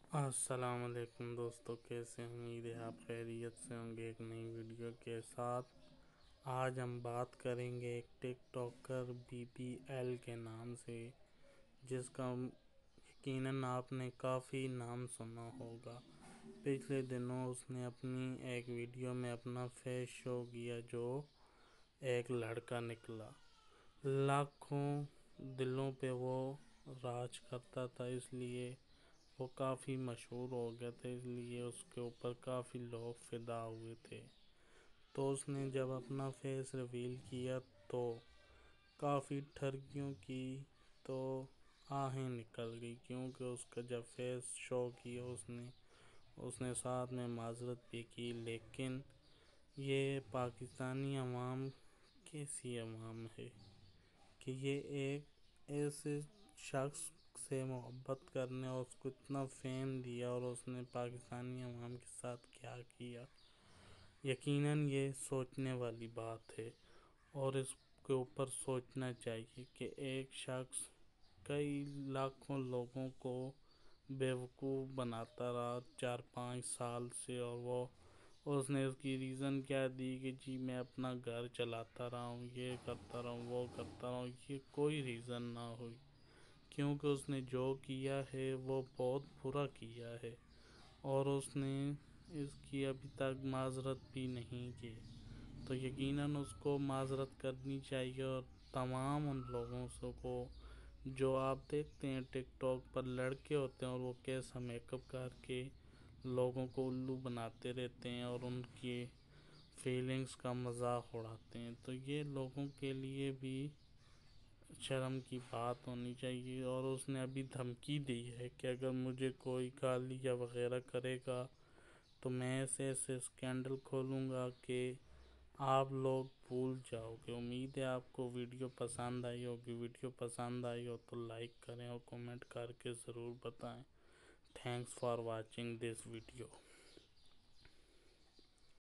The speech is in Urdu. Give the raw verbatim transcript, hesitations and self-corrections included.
السلام علیکم دوستو، کیسے ہیں؟ امید ہے آپ خیریت سے ہوں گے ایک نئی ویڈیو کے ساتھ۔ آج ہم بات کریں گے ایک TikToker B P L کے نام سے، جس کا یقیناً آپ نے کافی نام سنا ہوگا۔ پچھلے دنوں اس نے اپنی ایک ویڈیو میں اپنا فیس شو کیا جو ایک لڑکا نکلا۔ لاکھوں دلوں پہ وہ راج کرتا تھا، اس لیے وہ کافی مشہور ہو گیا تھا، اس لیے اس کے اوپر کافی لوگ فدا ہوئے تھے۔ تو اس نے جب اپنا فیس ریویل کیا تو کافی ٹھرکیوں کی تو آہیں نکل گئی، کیونکہ اس کا جب فیس شو کیا اس نے اس نے ساتھ میں معذرت بھی کی۔ لیکن یہ پاکستانی عوام کیسی عوام ہے کہ یہ ایک ایسے شخص سے محبت کرنے اور اس کو اتنا فیم دیا، اور اس نے پاکستانی عوام کے ساتھ کیا کیا، یقیناً یہ سوچنے والی بات ہے، اور اس کے اوپر سوچنا چاہیے کہ ایک شخص کئی لاکھوں لوگوں کو بیوقوف بناتا رہا چار پانچ سال سے، اور وہ اس نے اس کی ریزن کیا دی کہ جی میں اپنا گھر چلاتا رہا ہوں، یہ کرتا رہا ہوں، وہ کرتا رہا ہوں۔ یہ کوئی ریزن نہ ہوئی، کیونکہ اس نے جو کیا ہے وہ بہت برا کیا ہے، اور اس نے اس کی ابھی تک معذرت بھی نہیں کی۔ تو یقیناً اس کو معذرت کرنی چاہیے، اور تمام ان لوگوں سے کو جو آپ دیکھتے ہیں ٹک ٹاک پر لڑکے ہوتے ہیں اور وہ کیسا میک اپ کر کے لوگوں کو الو بناتے رہتے ہیں اور ان کی فیلنگز کا مذاق اڑاتے ہیں، تو یہ لوگوں کے لیے بھی شرم کی بات ہونی چاہیے۔ اور اس نے ابھی دھمکی دی ہے کہ اگر مجھے کوئی گالی یا وغیرہ کرے گا تو میں ایسے ایسے اسکینڈل کھولوں گا کہ آپ لوگ بھول جاؤ گے۔ امید ہے آپ کو ویڈیو پسند آئی ہوگی۔ ویڈیو پسند آئی ہو تو لائک کریں اور کمنٹ کر کے ضرور بتائیں۔ Thanks for watching this video.